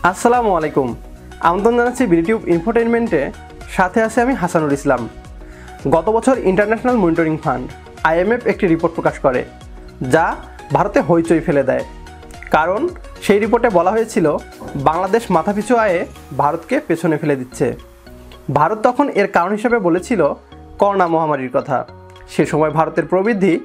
আসসালামু আলাইকুম। আমন্ত্রণ জানাচ্ছি বিডিটিউব ইনফোটেইনমেন্টে। সাথে আছে আমি হাসানুল ইসলাম। গত বছর ইন্টারন্যাশনাল মনিটরিং ফান্ড IMF একটি রিপোর্ট প্রকাশ করে, যা ভারতে হইচই ফেলে দেয়। কারণ সেই রিপোর্টে বলা হয়েছিল বাংলাদেশ মাথাপিছু আয়ে ভারতকে পেছনে ফেলে দিচ্ছে। ভারত তখন এর কারণ হিসেবে বলেছিল করোনা মহামারীর কথা। সে সময় ভারতের প্রবৃদ্ধি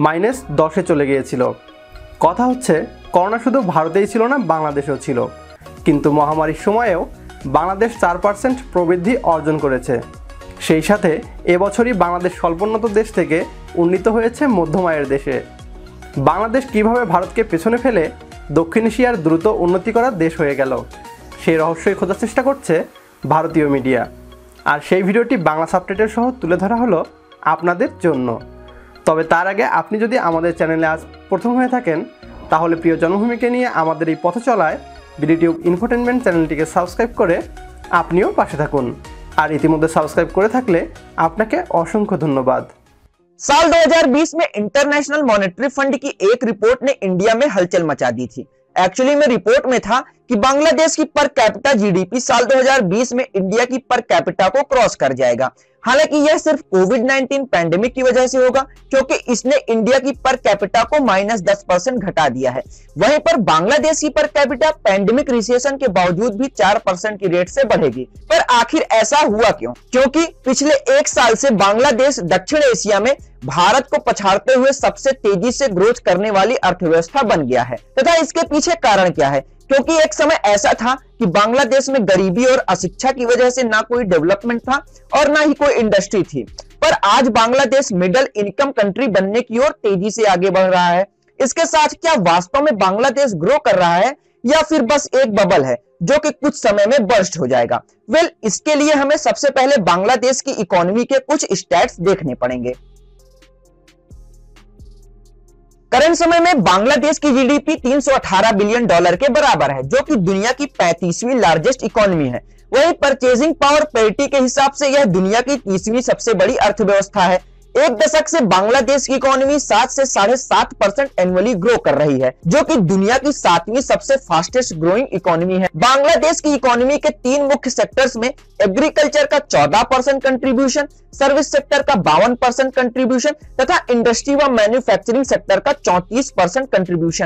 -10-এ চলে গিয়েছিল। কথা হচ্ছে করোনা শুধু ভারতেই ছিল না, বাংলাদেশেও ছিল। কিন্তু মহামারীর সময়েও বাংলাদেশ 4% প্রবৃদ্ধি অর্জন করেছে। সেই সাথে এবছরই বাংলাদেশ স্বল্পোন্নত দেশ থেকে উন্নীত হয়েছে মধ্যম আয়ের দেশে। বাংলাদেশ কিভাবে ভারতকে পেছনে ফেলে দক্ষিণ এশিয়ার দ্রুত উন্নতি করা দেশ হয়ে গেল, সেই রহস্যই খোঁজার চেষ্টা করছে ভারতীয় মিডিয়া। আর সেই ভিডিওটি বাংলা সাবটাইটেল সহ তুলে ধরা হলো আপনাদের জন্য। তবে তার আগে আপনি যদি আমাদের চ্যানেলে আজ প্রথম হয়ে থাকেন, তাহলে প্রিয় জন্মভূমিকে নিয়ে আমাদের এই পথ চলায় বিডিটিউব ইনফোটেইনমেন্ট চ্যানেলটিকে সাবস্ক্রাইব করে আপনিও পাশে থাকুন। আর ইতিমধ্যে সাবস্ক্রাইব করে থাকলে আপনাকে অসংখ্য ধন্যবাদ। साल 2020 में इंटरनेशनल मॉनेटरी फंड की एक रिपोर्ट ने इंडिया में हलचल मचा दी थी। एक्चुअली में रिपोर्ट में था कि बांग्लादेश की पर कैपिटा जीडीपी साल 2020 में इंडिया की पर कैपिटा को क्रॉस कर जाएगा। हालांकि यह सिर्फ कोविड-19 पैंडेमिक की वजह से होगा, क्योंकि इसने इंडिया की पर कैपिटा को -10% घटा दिया है। वहीं पर बांग्लादेश की पर कैपिटा पैंडेमिक रिसेशन के बावजूद भी 4% की रेट से बढ़ेगी। पर आखिर ऐसा हुआ क्यों? क्योंकि पिछले एक साल से बांग्लादेश दक्षिण एशिया में भारत को पछाड़ते हुए सबसे तेजी से ग्रोथ करने वाली अर्थव्यवस्था बन गया है। तथा इसके पीछे कारण क्या है? क्योंकि एक समय ऐसा था कि बांग्लादेश में गरीबी और अशिक्षा की वजह से ना कोई डेवलपमेंट था और ना ही कोई इंडस्ट्री थी। पर आज बांग्लादेश मिडिल इनकम कंट्री बनने की ओर तेजी से आगे बढ़ रहा है। इसके साथ क्या वास्तव में बांग्लादेश ग्रो कर रहा है या फिर बस एक बबल है जो कि कुछ समय में बर्स्ट हो जाएगा? इसके लिए हमें सबसे पहले बांग्लादेश की इकोनॉमी के कुछ स्टैट्स देखने पड़ेंगे। करंट समय में बांग्लादेश की जीडीपी $318 बिलियन के बराबर है, जो कि दुनिया की 35वीं लार्जेस्ट इकोनॉमी है। वहीं परचेजिंग पावर पैरिटी के हिसाब से यह दुनिया की 30वीं सबसे बड़ी अर्थव्यवस्था है। एक दशक से बांग्लादेश की इकोनॉमी 7 से 7.5% एनुअली ग्रो कर रही है, जो कि दुनिया की 7वीं सबसे फास्टेस्ट ग्रोइंग इकोनॉमी है। बांग्लादेश की इकोनॉमी के 3 मुख्य सेक्टर्स में एग्रीकल्चर का 14% कंट्रीब्यूशन, सर्विस सेक्टर का 52% कंट्रीब्यूशन तथा इंडस्ट्री व मैन्युफैक्चरिंग सेक्टर का 34% कंट्रीब्यूशन।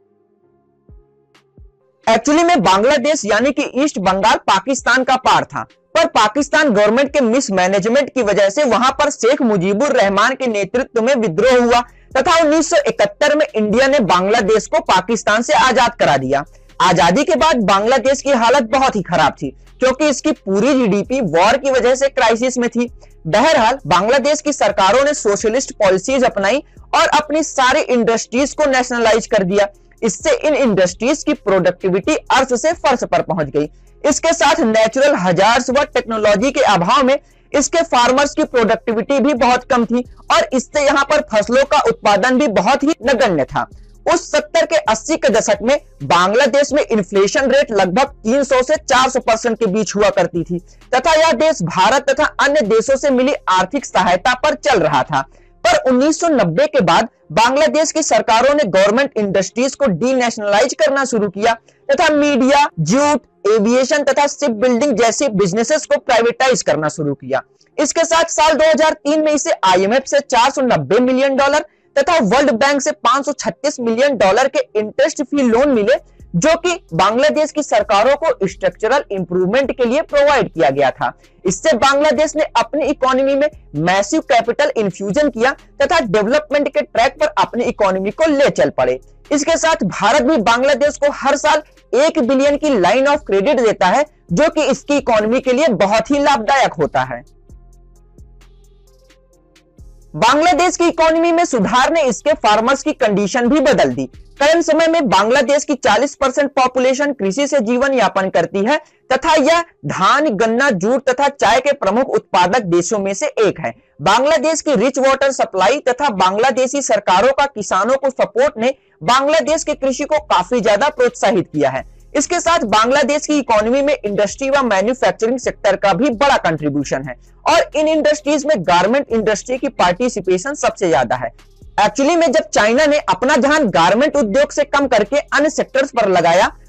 एक्चुअली में बांग्लादेश यानी कि ईस्ट बंगाल पाकिस्तान का पार्ट था, पर पाकिस्तान गवर्नमेंट के मिसमैनेजमेंट की वजह से वहां पर शेख मुजीबुर रहमान के नेतृत्व में विद्रोह हुआ तथा 1971 में इंडिया ने बांग्लादेश को पाकिस्तान से आजाद करा दिया। आजादी के बाद बांग्लादेश की हालत बहुत ही खराब थी, क्योंकि इसकी पूरी जीडीपी वॉर की वजह से क्राइसिस में थी। बहरहाल बांग्लादेश की सरकारों ने सोशलिस्ट पॉलिसीज अपनाई और अपनी सारी इंडस्ट्रीज को नेशनलाइज कर दिया। इससे इन इंडस्ट्रीज की प्रोडक्टिविटी अर्थ से फर्श पर पहुंच गई। इसके साथ नेचुरल हजार्ड्स व टेक्नोलॉजी के अभाव में इसके फार्मर्स की प्रोडक्टिविटी भी बहुत कम थी और इससे यहाँ पर फसलों का उत्पादन भी बहुत ही नगण्य था। उस 70 के 80 के दशक में बांग्लादेश में इन्फ्लेशन रेट लगभग 300 से 400% के बीच हुआ करती थी तथा यह देश भारत तथा अन्य देशों से मिली आर्थिक सहायता पर चल रहा था। पर 1990 के बाद बांग्लादेश की सरकारों ने गवर्नमेंट इंडस्ट्रीज को डीनेशनलाइज करना शुरू किया तथा मीडिया, जूट, एविएशन तथा शिप बिल्डिंग जैसी बिजनेसेस को प्राइवेटाइज करना शुरू किया। इसके साथ साल 2003 में इसे IMF से $490 मिलियन तथा वर्ल्ड बैंक से $536 मिलियन के इंटरेस्ट फ्री लोन मिले, जो कि बांग्लादेश की सरकारों को स्ट्रक्चरल इंप्रूवमेंट के लिए प्रोवाइड किया गया था। इससे बांग्लादेश ने अपनी इकोनॉमी में मैसिव कैपिटल इन्फ्यूजन किया तथा डेवलपमेंट के ट्रैक पर अपनी इकोनॉमी को ले चल पड़े। इसके साथ भारत भी बांग्लादेश को हर साल 1 बिलियन की लाइन ऑफ क्रेडिट देता है, जो कि इसकी इकोनॉमी के लिए बहुत ही लाभदायक होता है। बांग्लादेश की इकोनॉमी में सुधार ने इसके फार्मर्स की कंडीशन भी बदल दी। करंट समय में बांग्लादेश की 40% पॉपुलेशन कृषि से जीवन यापन करती है तथा यह धान, गन्ना, जूट तथा चाय के प्रमुख उत्पादक देशों में से एक है। बांग्लादेश की रिच वाटर सप्लाई तथा बांग्लादेशी सरकारों का किसानों को सपोर्ट ने बांग्लादेश के कृषि को काफी ज्यादा प्रोत्साहित किया है। इसके साथ बांग्लादेश की इकोनॉमी में इंडस्ट्री व मैन्युफैक्चरिंग सेक्टर का भी बड़ा कंट्रीब्यूशन है और इन इंडस्ट्रीज में गारमेंट इंडस्ट्री की पार्टिसिपेशन सबसे ज्यादा है। एक्चुअली में जब चाइना ने अपना ध्यान गारमेंट उद्योग से कम करके अन्य सेक्टर्स पर लगाया,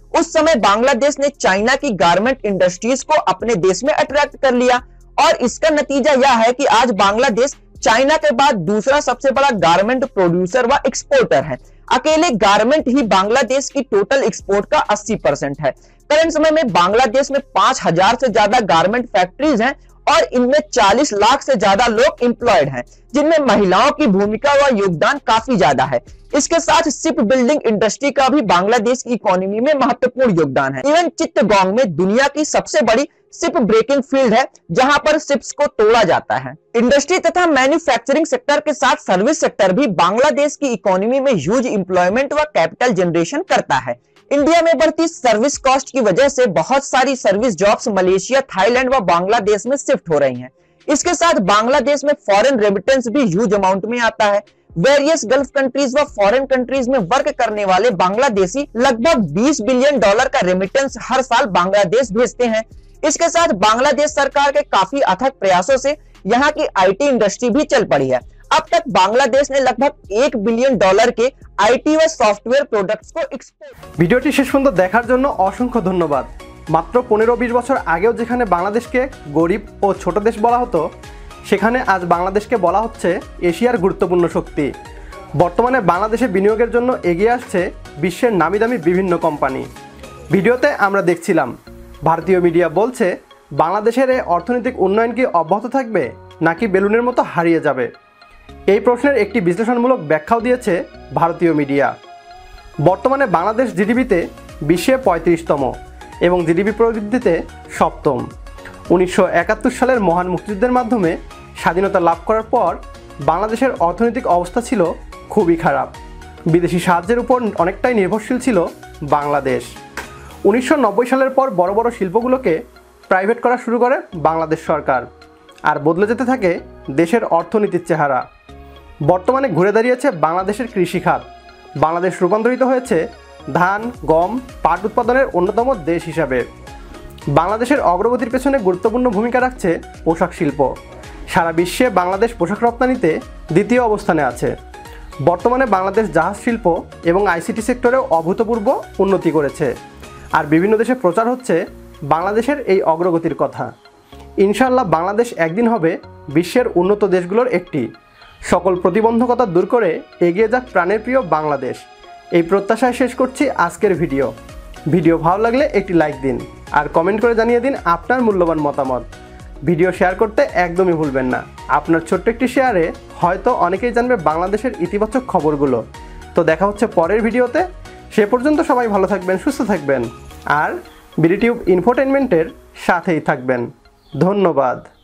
उस समय बांग्लादेश ने चाइना की गारमेंट इंडस्ट्रीज को अपने देश में अट्रैक्ट कर लिया और इसका नतीजा यह है कि आज बांग्लादेश चाइना के बाद दूसरा सबसे बड़ा गारमेंट प्रोड्यूसर व एक्सपोर्टर है। अकेले गारमेंट ही बांग्लादेश की टोटल एक्सपोर्ट का 80% है। करंट समय में बांग्लादेश में 5000 से ज्यादा गारमेंट फैक्ट्रीज हैं और इनमें 40 लाख से ज्यादा लोग एम्प्लॉयड हैं, जिनमें महिलाओं की भूमिका व योगदान काफी ज्यादा है। इसके साथ शिप बिल्डिंग इंडस्ट्री का भी बांग्लादेश की इकोनॉमी में महत्वपूर्ण योगदान है। इवन चित्तगोंग में दुनिया की सबसे बड़ी शिप ब्रेकिंग फील्ड है, जहां पर शिप्स को तोड़ा जाता है। इंडस्ट्री तथा मैन्युफैक्चरिंग सेक्टर के साथ सर्विस सेक्टर भी बांग्लादेश की इकोनॉमी में ह्यूज एम्प्लॉयमेंट व कैपिटल जनरेशन करता है। इंडिया में बढ़ती सर्विस कॉस्ट की वजह से बहुत सारी सर्विस जॉब्स मलेशिया, थाईलैंड व बांग्लादेश में शिफ्ट हो रही हैं। इसके साथ बांग्लादेश में फॉरेन रेमिटेंस भी ह्यूज अमाउंट में आता है। वेरियस गल्फ कंट्रीज व फॉरेन कंट्रीज में वर्क करने वाले बांग्लादेशी लगभग $20 बिलियन का रेमिटेंस हर साल बांग्लादेश भेजते हैं। इसके साथ बांग्लादेश सरकार के काफी अथक प्रयासों से यहाँ की आईटी इंडस्ट्री भी चल पड़ी है। अब तक बांग्लादेश ने लगभग $1 बिलियन के आईटी व सॉफ्टवेयर प्रोडक्ट्स को एक्सपोर्ट। ভিডিওটি শেষ পর্যন্ত দেখার জন্য অসংখ্য ধন্যবাদ। মাত্র 15-20 বছর আগেও যেখানে বাংলাদেশকে গরিব ও ছোট দেশ বলা হতো, সেখানে আজ বাংলাদেশকে বলা হচ্ছে এশিয়ার গুরুত্বপূর্ণ শক্তি। বর্তমানে বাংলাদেশে বিনিয়োগের জন্য এগিয়ে আসছে বিশ্বের নামিদামি বিভিন্ন কোম্পানি। ভিডিওতে আমরা দেখছিলাম ভারতীয় মিডিয়া বলছে বাংলাদেশের এই অর্থনৈতিক উন্নয়ন কি অব্যাহত থাকবে নাকি বেলুনের মতো হারিয়ে যাবে। এই প্রশ্নের একটি বিশ্লেষণমূলক ব্যাখ্যাও দিয়েছে ভারতীয় মিডিয়া। বর্তমানে বাংলাদেশ জিডিপিতে বিশ্বে 35তম এবং জিডিপি প্রবৃদ্ধিতে 7ম। 1971 সালের মহান মুক্তিযুদ্ধের মাধ্যমে স্বাধীনতা লাভ করার পর বাংলাদেশের অর্থনৈতিক অবস্থা ছিল খুবই খারাপ। বিদেশি সাহায্যের উপর অনেকটাই নির্ভরশীল ছিল বাংলাদেশ। 1990 সালের পর বড় বড় শিল্পগুলোকে প্রাইভেট করা শুরু করে বাংলাদেশ সরকার, আর বদলে যেতে থাকে দেশের অর্থনীতির চেহারা। বর্তমানে ঘুরে দাঁড়িয়েছে বাংলাদেশের কৃষি খাত। বাংলাদেশ রূপান্তরিত হয়েছে ধান, গম, পাট উৎপাদনের অন্যতম দেশ হিসাবে। বাংলাদেশের অগ্রগতির পেছনে গুরুত্বপূর্ণ ভূমিকা রাখছে পোশাক শিল্প। সারা বিশ্বে বাংলাদেশ পোশাক রপ্তানিতে দ্বিতীয় অবস্থানে আছে। বর্তমানে বাংলাদেশ জাহাজ শিল্প এবং আইসিটি সেক্টরেও অভূতপূর্ব উন্নতি করেছে, আর বিভিন্ন দেশে প্রচার হচ্ছে বাংলাদেশের এই অগ্রগতির কথা। ইনশাআল্লাহ বাংলাদেশ একদিন হবে বিশ্বের উন্নত দেশগুলোর একটি। সকল প্রতিবন্ধকতা দূর করে এগিয়ে যাক প্রাণের প্রিয় বাংলাদেশ। এই প্রত্যাশায় শেষ করছি আজকের ভিডিও ভালো লাগলে একটি লাইক দিন আর কমেন্ট করে জানিয়ে দিন আপনার মূল্যবান মতামত। ভিডিও শেয়ার করতে একদমই ভুলবেন না। আপনার ছোট্ট একটি শেয়ারে হয়তো অনেকেই জানবে বাংলাদেশের ইতিবাচক খবরগুলো। তো দেখা হচ্ছে পরের ভিডিওতে। সে পর্যন্ত সবাই ভালো থাকবেন, সুস্থ থাকবেন আর বিডিটিউব ইনফোটেইনমেন্টের সাথেই থাকবেন। ধন্যবাদ।